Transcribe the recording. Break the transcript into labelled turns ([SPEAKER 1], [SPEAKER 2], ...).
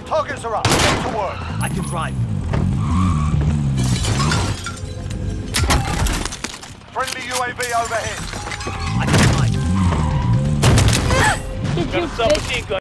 [SPEAKER 1] Targets are up. Get to work.
[SPEAKER 2] I can drive.
[SPEAKER 1] Friendly UAV overhead.
[SPEAKER 2] I can drive.
[SPEAKER 3] Did you